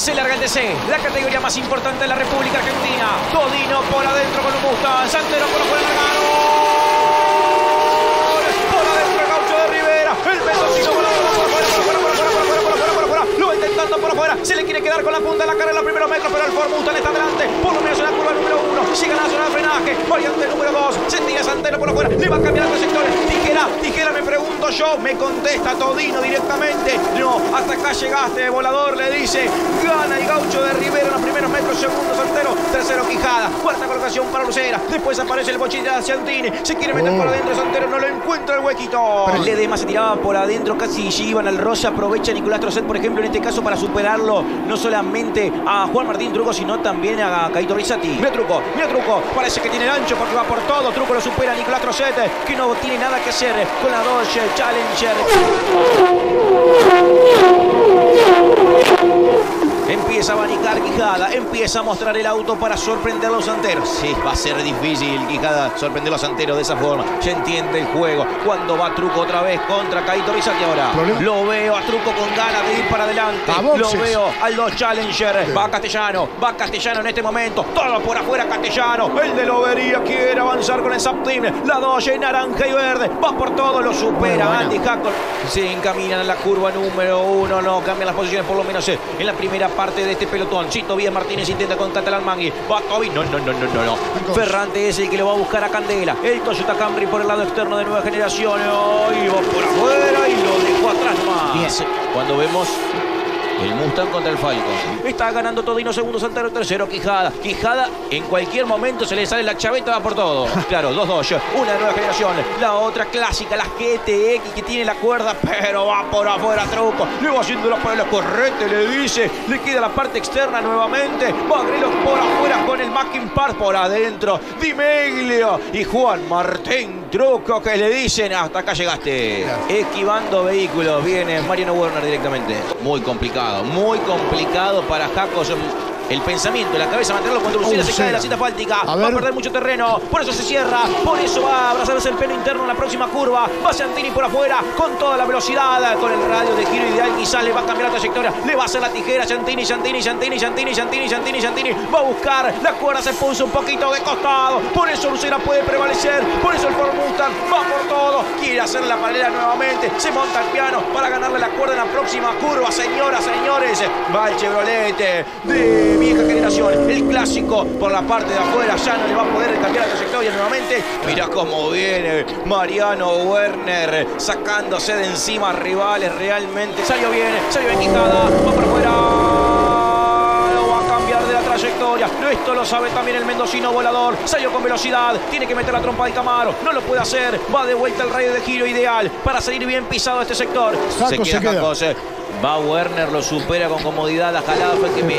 Se larga el DC, la categoría más importante de la República Argentina. Todino por adentro con un Mustang. Santero por afuera, largaron. Por adentro el Gaucho de Rivera. El mendocino por afuera. Lo va intentando por afuera. Se le quiere quedar con la punta de la cara en los primeros metros, pero el Ford Mustang está adelante. Por lo menos en la curva número 1. Sigue la zona de frenaje. Variante número 2. Se tira Santero por afuera. Le va a cambiar los sectores. Tijera, me pregunto yo. Me contesta Todino directamente. No, hasta acá llegaste, volador, le dice. Gana el Gaucho de Rivera en los primeros metros. Segundo Santero. Tercero Quijada. Cuarta colocación para Lucera. Después aparece el bochilla de Ciantini. Se quiere meter por adentro Santero. No lo encuentra el huequito. Ledesma se tiraba por adentro. Casi iban al roce. Aprovecha Nicolás Trocet, por ejemplo, en este caso para superarlo. No solamente a Juan Martín Truco, sino también a Caito Rizzati. Mira Truco. Parece que tiene el ancho porque va por todo. Truco lo supera a Nicolás Trocet, que no tiene nada que hacer con la Dodge Challenger. Empieza a abanicar Quijada, empieza a mostrar el auto para sorprender a los Santeros. Sí, va a ser difícil, Quijada, sorprender a los Santeros de esa forma. Ya entiende el juego. Cuando va Truco otra vez contra Caito Rizzati ahora. Lo veo a Truco con ganas de ir para adelante. Lo veo al Dodge Challenger. Va Castellano en este momento. Todo por afuera Castellano. El de Lobería quiere avanzar con el Zap Team. La Dodge en naranja y verde. Va por todo, lo supera Andy Hackor. Se encaminan a la curva número 1. No cambian las posiciones, por lo menos en la primera parte de este pelotón. Chito Vías Martínez intenta con Catalán Mangui. Va Toby. No. Ferrante es el que lo va a buscar a Candela. El Toyota Camry por el lado externo de nueva generación. Y va por afuera y lo dejó atrás más. Bien. Cuando vemos el Mustang contra el Falcon. Está ganando Todino, segundo Santero, tercero Quijada. Quijada en cualquier momento se le sale la chaveta, va por todo. Claro, dos Dodge, una de nueva generación, la otra clásica, la GTX que tiene la cuerda, pero va por afuera Truco. Le va haciendo los paneles correctos, le dice. Le queda la parte externa nuevamente. Va Grelos por afuera con el Mackin Park por adentro. Dimeglio y Juan Martín Truco que le dicen hasta acá llegaste. Esquivando vehículos viene Mariano Werner directamente. Muy complicado para Jaco. El pensamiento, la cabeza, mantenerlo cuando Lucera se cae de la cinta asfáltica. Va a perder mucho terreno, por eso se cierra, por eso va a abrazarse el pelo interno en la próxima curva. Va Ciantini por afuera, con toda la velocidad, con el radio de giro ideal. Quizás le va a cambiar la trayectoria, le va a hacer la tijera. Ciantini. Va a buscar, la cuerda se puso un poquito de costado. Por eso Lucera puede prevalecer, por eso el Ford Mustang va por todo. Quiere hacer la paralela nuevamente, se monta el piano para ganarle la cuerda en la próxima curva. Señoras, señores, va el Chevrolet de vieja generación, el clásico por la parte de afuera. Ya no le va a poder cambiar la trayectoria nuevamente. Mirá cómo viene Mariano Werner sacándose de encima rivales. Realmente salió bien Quijada, va por afuera, lo va a cambiar de la trayectoria. Esto lo sabe también el mendocino volador. Salió con velocidad, tiene que meter la trompa de Camaro, no lo puede hacer. Va de vuelta al radio de giro ideal para salir bien pisado este sector. Se queda Jacose. Va Werner, lo supera con comodidad. La jalada fue que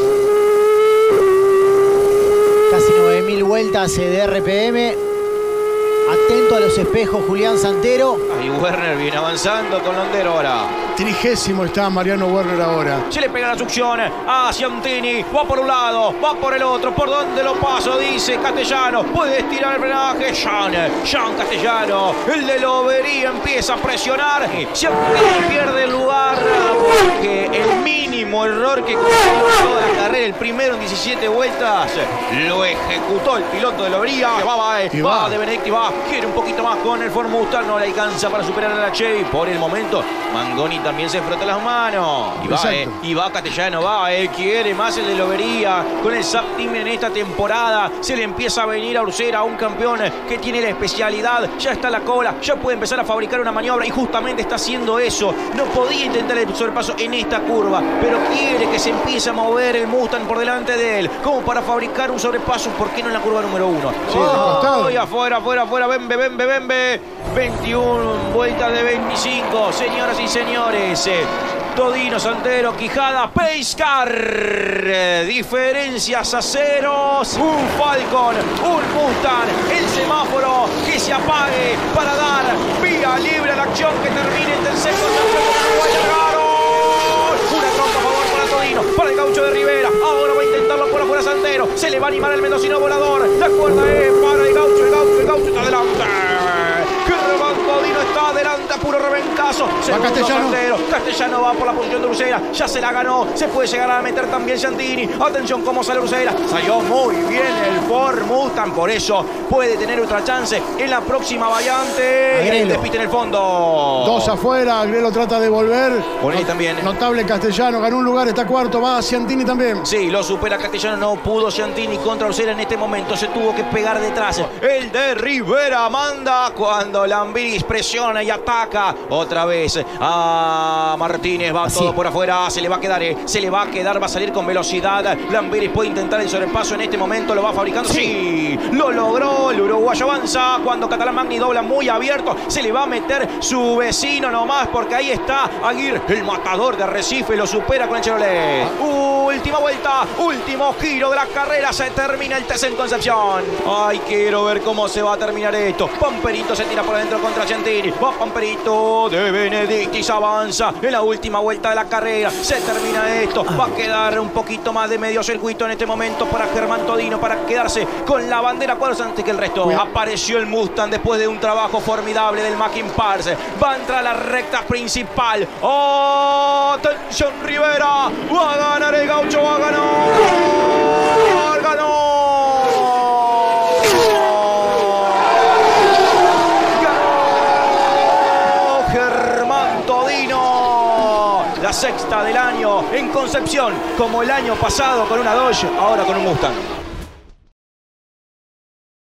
casi 9.000 vueltas de RPM. Atento a los espejos, Julián Santero. Y Werner viene avanzando con Londero ahora. 30º está Mariano Werner ahora. Se le pega la succión a Ciantini. Va por un lado, va por el otro. ¿Por dónde lo paso? Dice Castellano. Puede estirar el frenaje. Jean Castellano. El de Lobería empieza a presionar. Ciantini pierde el lugar porque el mínimo error que cometió toda la carrera, el primero en 17 vueltas, lo ejecutó el piloto de Lobería. Va de Benedetti, va. Quiere un poquito más con el Ford Mustang. No le alcanza para superar a la Chevy. Por el momento, Mangoni también se frota las manos. Y va Castellano, quiere más el de Lobería. Con el Zap Team en esta temporada se le empieza a venir a Ursera, un campeón que tiene la especialidad. Ya está la cola, ya puede empezar a fabricar una maniobra y justamente está haciendo eso. No podía intentar el sobrepaso en esta curva, pero quiere que se empiece a mover el Mustang por delante de él, como para fabricar un sobrepaso. ¿Por qué no en la curva número 1? Sí, afuera, Bembe. 21 vueltas de 25, señoras y señores. Todino, Santero, Quijada, Pace Car. Diferencias a ceros. Un Falcon, un Mustang. El semáforo que se apague para dar vía libre a la acción que termine el tercer una trompa a favor para Todino, para el Gaucho de Rivera. Ahora va a intentarlo por afuera Santero. Se le va a animar el mendocino volador. La cuerda es para el Gaucho está adelante. ¡Qué rebanco! Todino está está adelante a puro rebencazo. Segundo Castellano. Santero. Castellano va por la posición de Ursera. Ya se la ganó. Se puede llegar a meter también Ciantini. Atención cómo sale Ursera. Salió muy bien el Ford Mustang. Por eso puede tener otra chance en la próxima variante. Y el despiste en el fondo. 2 afuera. Agrelo trata de volver. Bonini también. Notable Castellano. Ganó un lugar. Está cuarto. Va Ciantini también. Sí, lo supera Castellano. No pudo Ciantini contra Ursera en este momento. Se tuvo que pegar detrás. El de Rivera manda cuando Lambiris presiona y ataca otra vez a Martínez. Va todo por afuera. Se le va a quedar. Se le va a quedar. Va a salir con velocidad. Lambiris puede intentar el sobrepaso en este momento. Lo va fabricando. Sí, lo logró. El uruguayo avanza cuando Catalán Magni dobla muy abierto. Se le va a meter su vecino nomás porque ahí está Aguirre, el matador de Recife. Lo supera con el Chevrolet. Última vuelta. Último giro de la carrera. Se termina el test en Concepción. Ay, quiero ver cómo se va a terminar esto. Pamperito se tira por adentro contra Ciantini. Va Pamperito de Benedictis. Avanza en la última vuelta de la carrera. Se termina esto. Va a quedar un poquito más de medio circuito en este momento para Germán Todino para quedarse con la bandera cuadros antes que el resto. Apareció el Mustang después de un trabajo formidable del Mackin Parse. Va a entrar a la recta principal. ¡Oh! ¡Atención Rivera! ¡Va a ganar el gaucho! ¡Va a ganar! ¡Ganó! Germán Todino, la sexta del año en Concepción, como el año pasado con una Dodge, ahora con un Mustang.